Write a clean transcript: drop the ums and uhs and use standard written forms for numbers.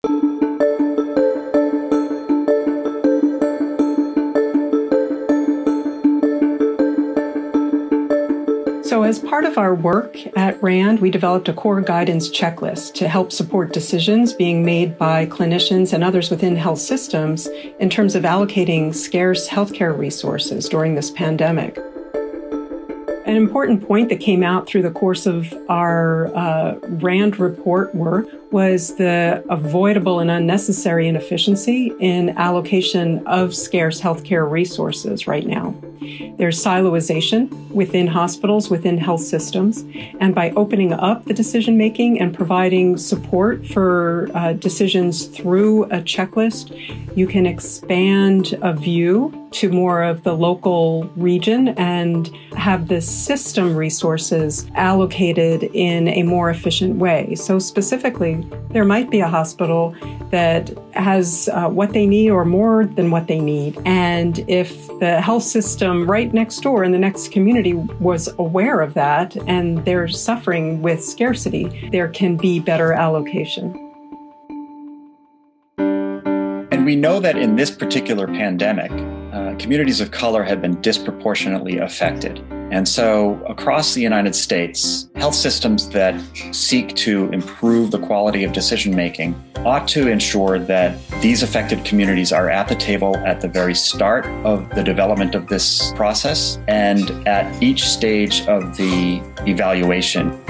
So as part of our work at RAND, we developed a core guidance checklist to help support decisions being made by clinicians and others within health systems in terms of allocating scarce healthcare resources during this pandemic. An important point that came out through the course of our RAND report work was the avoidable and unnecessary inefficiency in allocation of scarce healthcare resources right now. There's siloization within hospitals, within health systems, and by opening up the decision-making and providing support for decisions through a checklist, you can expand a view to more of the local region and have the system resources allocated in a more efficient way. So specifically, there might be a hospital that has what they need or more than what they need. And if the health system right next door in the next community was aware of that and they're suffering with scarcity, there can be better allocation. And we know that in this particular pandemic, communities of color have been disproportionately affected. And so across the United States, health systems that seek to improve the quality of decision-making ought to ensure that these affected communities are at the table at the very start of the development of this process and at each stage of the evaluation.